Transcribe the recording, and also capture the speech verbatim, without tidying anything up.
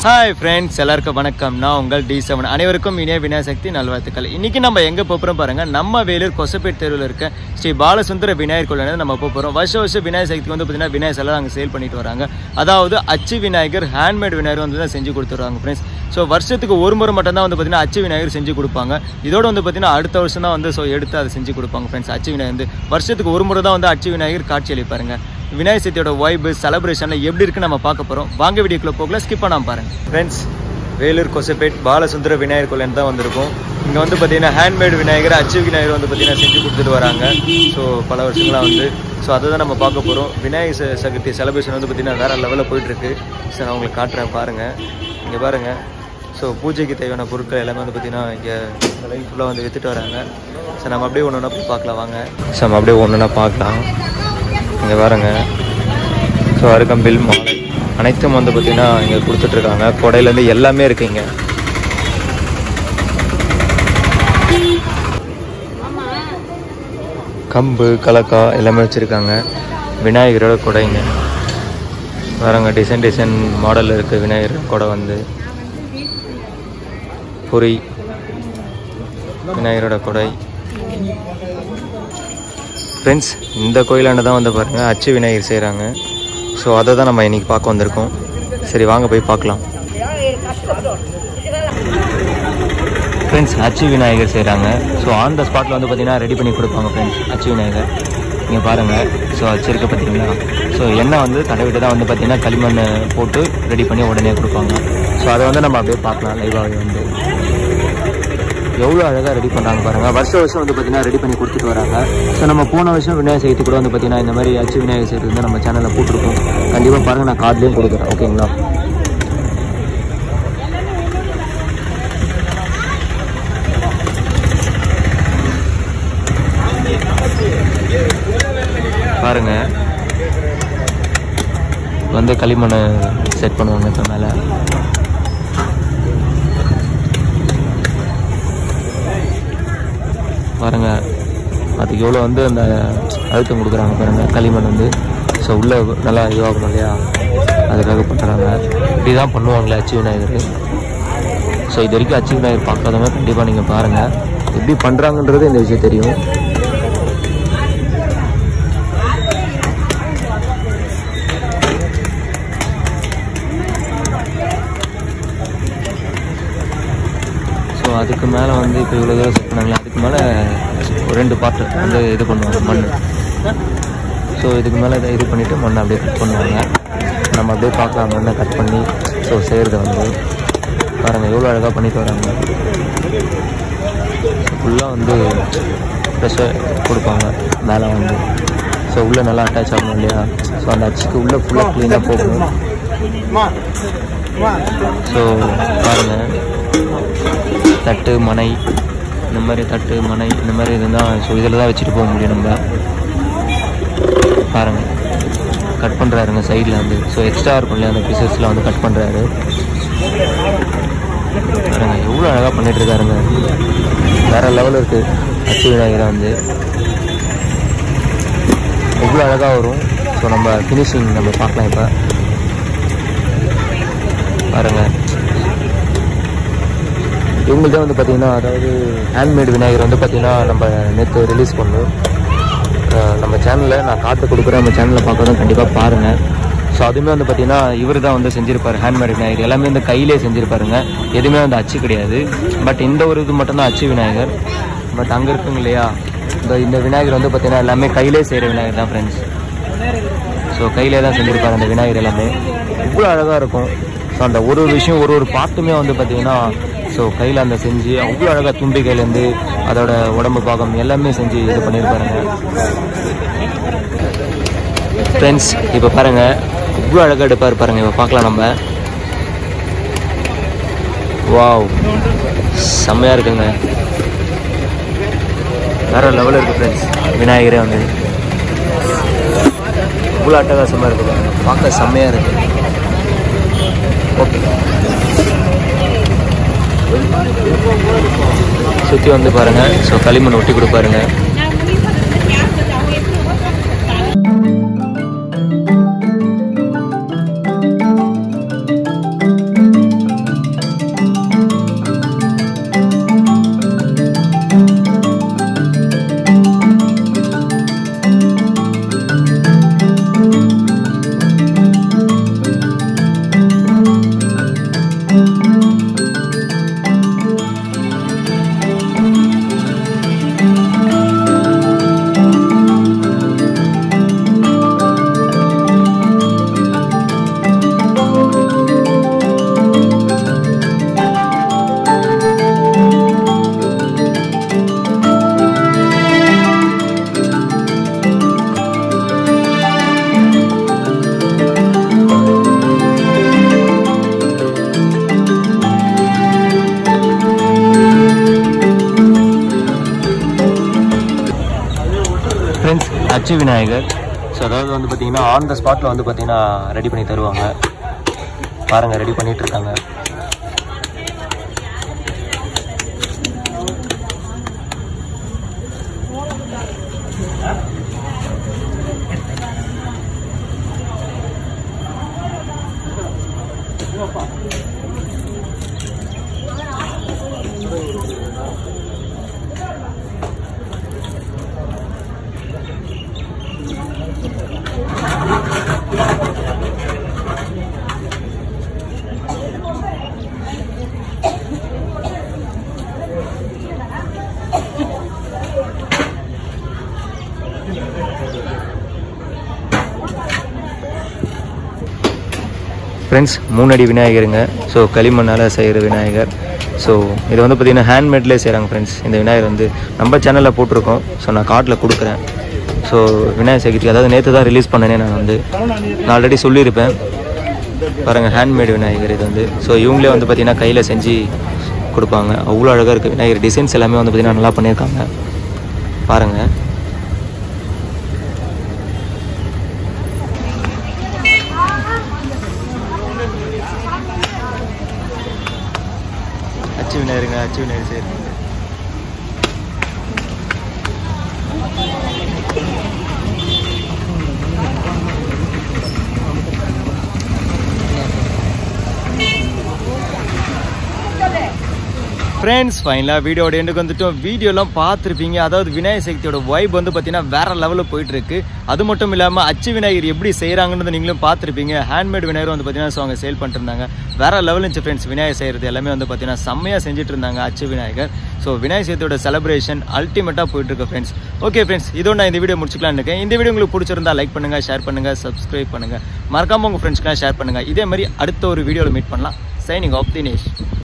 Hi friends, எல்லாருக்கும் வணக்கம். நான் உங்கள் டி செவன். அனைவருக்கும் இனிய விநாயகர் நல்வாழ்த்துக்கள். இன்றைக்கி நம்ம எங்கே போகிறோம் பாருங்கள். நம்ம வேலூர் கொசப்பேட் தெருவில் இருக்க ஸ்ரீ பாலசுந்தர விநாயகர் கோயில் நம்ம போகிறோம். வருஷம் வருஷம் விநாயகர் சக்திக்கு வந்து பார்த்திங்கன்னா விநாயகர் எல்லாம் அங்கே சேல் பண்ணிட்டு வராங்க. அதாவது அச்சு விநாயகர், ஹேண்ட்மேட் விநாயகர் வந்து தான் செஞ்சு கொடுத்துருவாங்க ஃப்ரெண்ட்ஸ். ஸோ வருஷத்துக்கு ஒரு முறை மட்டும் தான் வந்து பார்த்திங்கன்னா அச்சு விநாயகர் செஞ்சு கொடுப்பாங்க. இதோடு வந்து பார்த்திங்கன்னா அடுத்த வருஷம் தான் வந்து ஸோ எடுத்து அதை செஞ்சு கொடுப்பாங்க ஃப்ரெண்ட்ஸ். அச்சு விநாயகர் வந்து வருஷத்துக்கு ஒரு முறை தான் வந்து அச்சு விநாயகர் காட்சி அளிப்பாருங்க. விநாயகர் சதுர்த்தியோட வைபு செலிப்ரேஷனில் எப்படி இருக்குன்னு நம்ம பார்க்க போகிறோம். வாங்க வீடியோக்குள்ளே போகல, ஸ்கிப் பண்ணாமல் பாருங்கள் ஃப்ரெண்ட்ஸ். வேலூர் கொசப்பேட் பாலசுந்தர விநாயகர் கோயில் தான் வந்திருக்கும். இங்கே வந்து பார்த்திங்கன்னா ஹேண்ட்மேட் விநாயகர், அச்சு விநாயகர் வந்து பார்த்திங்கன்னா செஞ்சு கொடுத்துட்டு வராங்க. ஸோ பல வருஷங்களாக வந்து ஸோ அதை தான் நம்ம பார்க்க போகிறோம். விநாயகர் சதுர்த்தி செலிப்ரேஷன் வந்து பார்த்திங்கன்னா வேறு லெவலில் போயிட்டுருக்கு. ஸோ நான் உங்களுக்கு காட்டுறேன் பாருங்கள். இங்கே பாருங்கள். ஸோ பூஜைக்கு தேவையான பொருட்கள் எல்லாமே வந்து பார்த்திங்கன்னா இங்கே லைஃப் ஃபுல்லாக வந்து விற்றுட்டு வராங்க. ஸோ நம்ம அப்படியே ஒன்று ஒன்றா போய் பார்க்கலாம் வாங்க. ஸோ நம்ம அப்படியே ஒன்று ஒன்றா பார்க்கலாம். இங்கே பாருங்கள். ஸோ அருகம்பில் மாலை அனைத்தும் வந்து பார்த்திங்கன்னா இங்கே கொடுத்துட்ருக்காங்க. கொடையிலேருந்து எல்லாமே இருக்குங்க. கம்பு, கலக்கா எல்லாமே வச்சுருக்காங்க. விநாயகரோட கொடைங்க பாருங்க. டிசைன் டிசைன் மாடல் இருக்குது விநாயகர் கொடை வந்து. பொரி விநாயகரோட கொடை ஃப்ரெண்ட்ஸ். இந்த கோயிலாண்டு தான் வந்து பாருங்கள் அச்சு விநாயகர் செய்கிறாங்க. ஸோ அதை தான் நம்ம இன்றைக்கி பார்க்க வந்திருக்கோம். சரி வாங்க போய் பார்க்கலாம் ஃப்ரெண்ட்ஸ். அச்சு விநாயகர் செய்கிறாங்க. ஸோ ஆன் த ஸ்பாட்டில் வந்து பார்த்திங்கன்னா ரெடி பண்ணி கொடுப்பாங்க ஃப்ரெண்ட்ஸ் அச்சு விநாயகர். நீங்கள் பாருங்கள். ஸோ அச்சு இருக்க பார்த்தீங்களா. ஸோ எண்ணெய் வந்து தடவிட்டு தான் வந்து பார்த்திங்கன்னா களிமண் போட்டு ரெடி பண்ணி உடனே கொடுப்பாங்க. ஸோ அதை வந்து நம்ம அப்படியே பார்க்கலாம் லைவாகவே வந்து எவ்வளோ அழகாக ரெடி பண்ணுறாங்க பாருங்கள். வருஷம் வருஷம் வந்து பார்த்திங்கன்னா ரெடி பண்ணி கொடுத்துட்டு வராங்க. ஸோ நம்ம போன வருஷம் விநாயகர் சதுர்த்தி கூட வந்து பார்த்திங்கன்னா இந்த மாதிரி அச்சு விநாயகர் சதுர்த்தி வந்து நம்ம சேனலில் போட்டிருக்கோம். கண்டிப்பாக பாருங்கள், நான் கார்ட்லேயும் கொடுக்குறேன். ஓகேங்களா. பாருங்கள் வந்து களிமண்ணை செட் பண்ணுவாங்க இப்போ மேலே. பாருங்கள் அதுக்கு எவ்வளோ வந்து அந்த அழுத்தம் கொடுக்குறாங்க பாருங்கள் களிமண் வந்து. ஸோ உள்ளே நல்லா இதுவாகணும் இல்லையா, அதுக்காக பண்ணுறாங்க. இப்படி தான் பண்ணுவாங்களே அச்சு விநாயகர். ஸோ இது வரைக்கும் அச்சு விநாயகர் பார்க்காதவங்க கண்டிப்பாக நீங்கள் பாருங்கள். எப்படி பண்ணுறாங்கன்றது இந்த விஷயம் தெரியும். ஸோ அதுக்கு மேலே வந்து இப்போ இவ்வளோ தூரம் செட் பண்ணாங்களே, அதுக்கு மேலே ஒரு ரெண்டு பார்ட்டு வந்து இது பண்ணுவாங்க மண். ஸோ இதுக்கு மேலே இதை இது பண்ணிவிட்டு மண்ணை அப்படியே கட் பண்ணுவாங்க. நம்ம அப்படியே பார்க்கலாம் மண்ணை கட் பண்ணி ஸோ செய்கிறது வந்து பாருங்கள் எவ்வளோ அழகாக பண்ணிட்டு வராங்க. ஃபுல்லாக வந்து ப்ரெஷர் கொடுப்பாங்க மேலே வந்து. ஸோ உள்ளே நல்லா அட்டாச் ஆகணும் இல்லையா. ஸோ அந்த அச்சுக்கு உள்ளே ஃபுல்லாக க்ளீனாக போகணும். ஸோ பாருங்கள் தட்டு, மனை, இந்த மாதிரி தட்டு, மனை இந்த மாதிரி இதுதான். ஸோ இதில் தான் வச்சுட்டு போக முடியும் நம்ம. பாருங்கள் கட் பண்ணுறாருங்க சைடில் வந்து. ஸோ எக்ஸ்ட்ரா இருக்கும் இல்லையா அந்த பீசஸில் வந்து கட் பண்ணுறாரு. பாருங்கள் எவ்வளோ அழகாக பண்ணிகிட்ருக்காருங்க. வேறு லெவலில் இருக்குது அச்சு விநாயகரை வந்து. எவ்வளோ அழகாக வரும். ஸோ நம்ம ஃபினிஷிங் நம்ம பார்க்கலாம் இப்போ. பாருங்கள் இவங்கள்ட்ட வந்து பார்த்திங்கன்னா அதாவது ஹேண்ட்மேட் விநாயகர் வந்து பார்த்திங்கன்னா நம்ம நேற்று ரிலீஸ் பண்ணோம் நம்ம சேனலில். நான் காட்டு கொடுக்குறேன், நம்ம சேனலில் பார்க்கறதும் கண்டிப்பாக பாருங்கள். ஸோ அதுவுமே வந்து பார்த்திங்கன்னா இவர் தான் வந்து செஞ்சுருப்பார். ஹேண்ட்மேட் விநாயகர் எல்லாமே வந்து கையிலே செஞ்சுருப்பாருங்க. எதுவுமே வந்து அச்சு கிடையாது. பட் இந்த ஒரு இது மட்டும்தான் அச்சு விநாயகர். பட் அங்கே இருக்குங்க இல்லையா இந்த இந்த விநாயகர் வந்து பார்த்திங்கன்னா எல்லாமே கையிலே செய்கிற விநாயகர் தான் ஃப்ரெண்ட்ஸ். ஸோ கையிலே தான் செஞ்சுருப்பார் அந்த விநாயகர் எல்லாமே. இவ்வளோ அழகாக இருக்கும். ஸோ அந்த ஒரு ஒரு விஷயம் ஒரு ஒரு பார்ட்டுமே வந்து பார்த்திங்கன்னா ஸோ கையில் அந்த செஞ்சு அவ்வளோ அழகாக தும்பிக்கையிலேருந்து அதோட உடம்பு பாகம் எல்லாமே செஞ்சு இது பண்ணியிருப்பாருங்க ஃப்ரெண்ட்ஸ். இப்போ பாருங்கள் இவ்வளோ அழகாக எடுப்பார் பாருங்கள். இப்போ பார்க்கலாம் நம்ம. வாவ் செம்மையாக இருக்குங்க. வேறு லெவலில் இருக்குது ஃப்ரெண்ட்ஸ் விநாயகரே வந்து. இவ்வளோ அட்டகாசமாக இருக்குது பார்க்க செம்மையாக இருக்குது. ஓகே சுற்றி வந்து பாருங்கள். ஸோ களிமண் ஒட்டி கொடுப்பாருங்க. ஃப்ரெண்ட்ஸ் அச்சு விநாயகர். ஸோ அதாவது வந்து பார்த்திங்கன்னா ஆன் த ஸ்பாட்டில் வந்து பார்த்திங்கன்னா ரெடி பண்ணி தருவாங்க. பாருங்கள், ரெடி பண்ணிகிட்டு இருக்காங்க. ஃப்ரெண்ட்ஸ் மூணடி விநாயகருங்க. ஸோ களிமண்ணால் செய்கிற விநாயகர். ஸோ இது வந்து பார்த்திங்கன்னா ஹேண்ட்மேட்லேயே செய்கிறாங்க ஃப்ரெண்ட்ஸ். இந்த விநாயகர் வந்து நம்ம சேனலில் போட்டிருக்கோம். ஸோ நான் கார்டில் கொடுக்குறேன். ஸோ விநாயகர் சதுர்த்தி அதாவது நேற்று தான் ரிலீஸ் பண்ணனே. நான் வந்து நான் ஆல்ரெடி சொல்லியிருப்பேன். பாருங்கள், ஹேண்ட்மேட் விநாயகர் இது வந்து. ஸோ இவங்களே வந்து பார்த்திங்கன்னா கையில் செஞ்சு கொடுப்பாங்க. அவ்வளோ அழகாக இருக்குது விநாயகர். டிசைன்ஸ் எல்லாமே வந்து பார்த்திங்கன்னா நல்லா பண்ணியிருக்காங்க. பாருங்கள். அச்சு விநாயகருங்க, அச்சு விநாயகர் செய்கிறாங்க. ஃப்ரெண்ட்ஸ் ஃபைனலாக வீடியோட எண்டுக்கு வந்துட்டோம். வீடியோலாம் பார்த்துருப்பீங்க. அதாவது விநாயகர் சதுர்த்தியோட வைப் வந்து பார்த்தீங்கன்னா வேறு லெவலில் போயிட்டுருக்கு. அது மட்டும் இல்லாமல் அச்சு விநாயகர் எப்படி செய்கிறாங்கன்னு நீங்களும் பார்த்துருப்பீங்க. ஹேண்ட்மேட் விநாயகர் வந்து பார்த்தீங்கன்னா ஸோ அவங்க சேல் பண்ணிட்டு இருந்தாங்க. வேறு லெவல் இருந்துச்சு ஃப்ரெண்ட்ஸ். விநாயகர் செய்கிறது எல்லாமே வந்து பார்த்தீங்கன்னா செம்மையாக செஞ்சுட்டு இருந்தாங்க அச்சு விநாயகர். ஸோ விநாயகர் சதுர்த்தியோட செலிப்ரேஷன் அல்டிமேட்டாக போயிட்டுருக்கு ஃப்ரெண்ட்ஸ். ஓகே ஃப்ரெண்ட்ஸ், இதோட நான் இந்த வீடியோ முடிச்சுக்கலான்னு இருக்கேன். இந்த வீடியோ உங்களுக்கு பிடிச்சிருந்தா லைக் பண்ணுங்கள், ஷேர் பண்ணுங்கள், சப்ஸ்கிரைப் பண்ணுங்கள். மறக்காமல் உங்கள் ஃப்ரெண்ட்ஸ்க்கெலாம் ஷேர் பண்ணுங்கள். இதே மாதிரி அடுத்த ஒரு வீடியோவில் மீட் பண்ணலாம். Signing off Dinesh.